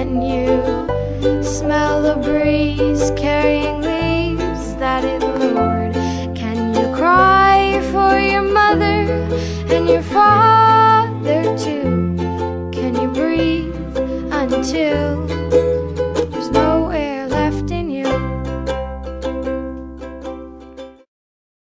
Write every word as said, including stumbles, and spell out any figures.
Can you smell the breeze carrying leaves that it lured? Can you cry for your mother and your father too? Can you breathe until